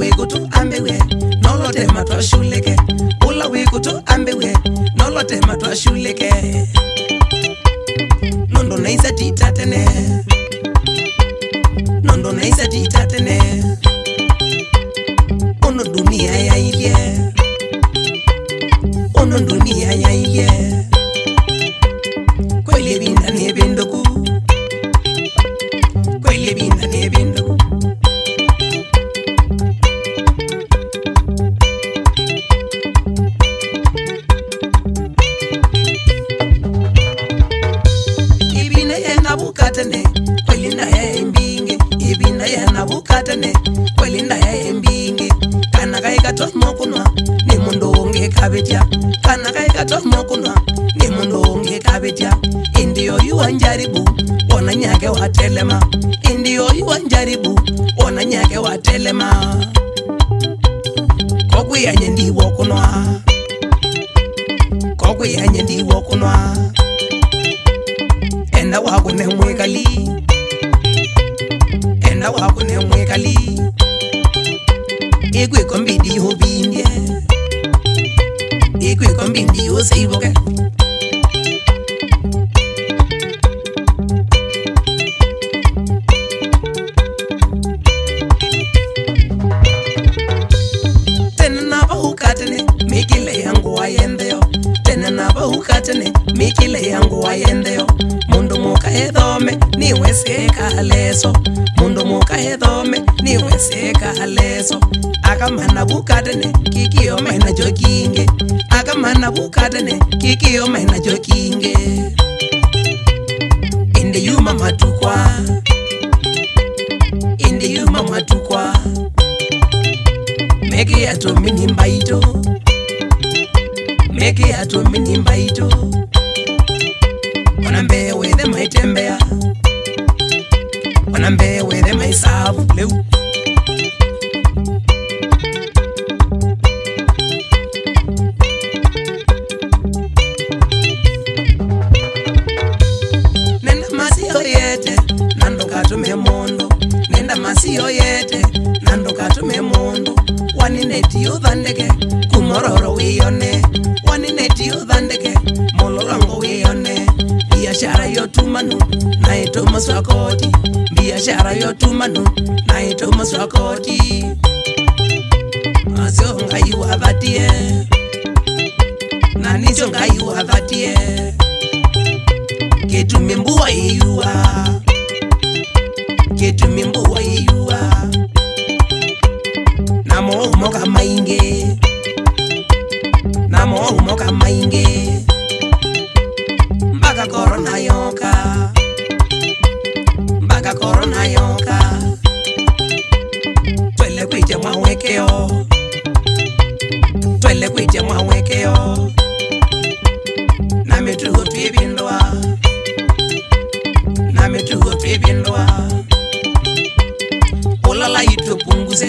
wikutu ambewe nolote matwa shuleke ula wikutu ambewe nolote matwa shuleke nondo naisa titatene nondo naisa titatene ono dunia ya ilie ono dunia ya ilie kweli binda ne bindoku kweli binda ne bindoku ibina yana bukatane kweli na ya mbinge ibina yana bukatane kweli na ya mbinge kana kai katomo kunwa ni mundu unge kabetya kana kai katomo kunwa ni mundu unge kabetya indiyo yuanjaribu ona nyake watelema indiyo yuanjaribu ona nyake watelema kokwe yanye ndiwo kunwa kokwe yanye ndiwo kunwa enda wako ne mwekali enda wako ne mwekali ikwe kombidi hobindye ikwe kombidi oseiboke tenena bahukatene mikile yangu wayendeyo tenena bahukatene mikile yangu wayendeyo mundu muka edhome niwe seka leso mundu muka edhome niwe seka leso akamana bukatene kikiyo maina jokinge akamana bukatene kikiyo maina jokinge inde yuma matukwa inde yuma matukwa meke ya to mini mbaito meke ya to mini mbaito onambe wethe maitembea onambe wethe maisavu leu nenda masiyo yete nando katume mondo nenda masiyo yete nando katume mondo wanineti udhandeke kumororo wiyone wanineti udhandeke molorango wiyone biashara yotumanu na itoma swakoti biashara yotumanu na itoma swakoti asio ngai wavatie na nicho ngai wavatie ketu mimbuwa iyua ketu mimbuwa iyua namo umoka mainge namo umoka mainge mpaka korona yoka mpaka korona yoka twele kuija mwawekeo twele kuija mwawekeo na metugo twibindwa na metugo twibindwa ulala ito punguze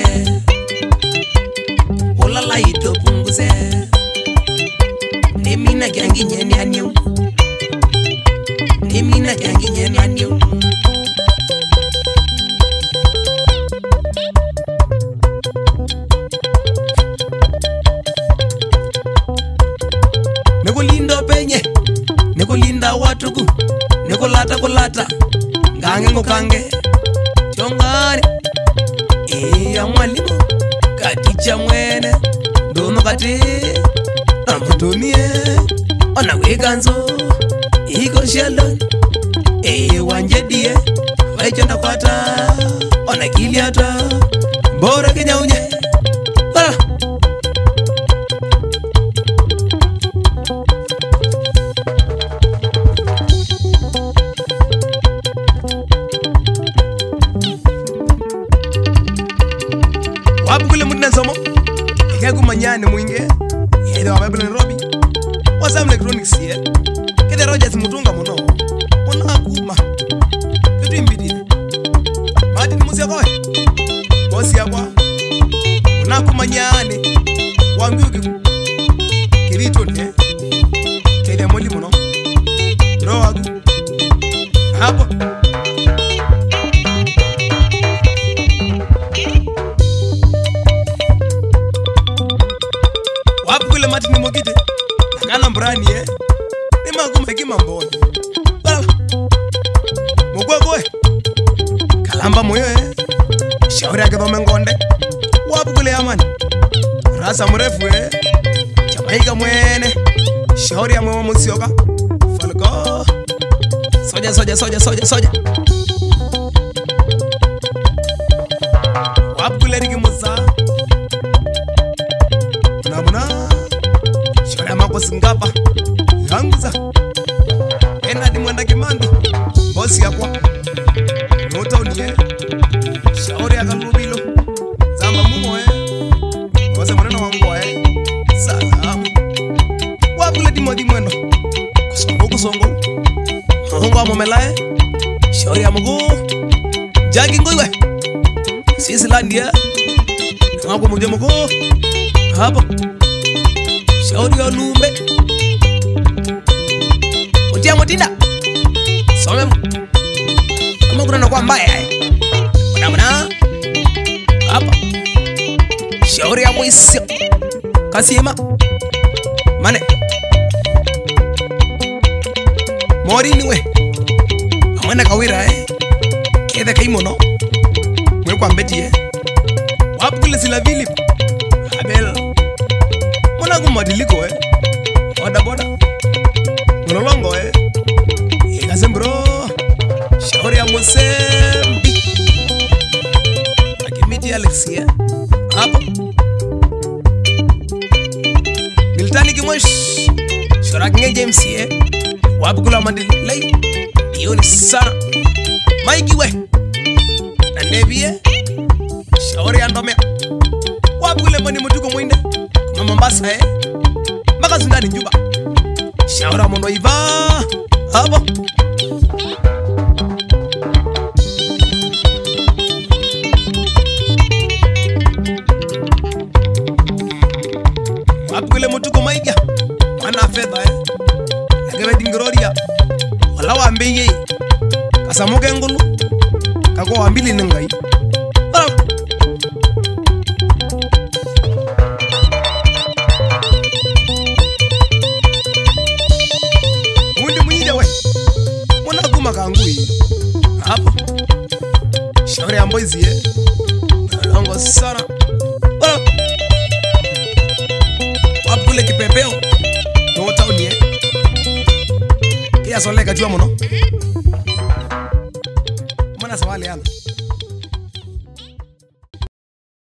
ulala ito punguze nemina kyangi nyeni anyo nemina kyangi nyeni anyo nekulindo penye nekulinda watuku nekulata kulata ngange ngukange tiongane ya mwalimu katicha mwene ndono kati amutonie ona weganzo iko shalon wanjedie waichenda kwata ona kiliata bora kinyaunye wabukule mudna somo ikegu manyane mwinge yedo wababule Nairobi wasam electronics ye kede Rogers mutunga muno ona kuma kitu imbidi Martin Musia koe bosi yakwa ona kumanyane wanguki kirito ne kede moli muno roagu hapo Wapukule matini mokite nakana mbrani ni maguma kima mboni mugwe kwe kalamba moyo shauri yake dhome ngonde wapukule amani rasa mrefu chamaika mwene shauri ya mwewa musioka falko soja wapukule riki musa muna shauri ya mako singapa yanguza ena di mwenda kimandi bosi ya kwa nota unie shauri ya kalubilo zamba mumo wase mwanena wangu salamu wapule di mwendo kusongo hongo amomelae shauri ya mugu jagi ngoiwe sisi landia ngako muje mugu hapo shauri ya lumbe utia motinda some kama kuna na kwa mbaya mwana hapa shauri ya mwisi kasima mane mori niwe amwana kawira kede kaimono mwe kwa mbeti wapule sila vili abel mwana kumadiliko oda boda mnolongo ikasembro shauri ya musembi akimiti Alexia hapo militani kimwesh shorakinge James wapukula mandilai yoni sana maigiwe na ndebie shauri ya ndome wapukule mani mutuko mwinde kuma Mombasa maka zindani Juba shauri ya mono iva hapo wapukule mutuko maigia mana fedha agebe dingroria wala wambeye kasamuke ngulu kako wambili ningai mundi mwinde we mwana kuma kangui hapo shauri ya mboizi longo sana wapukule kipepeo nota unie kia soleka jua mono mana sawali yana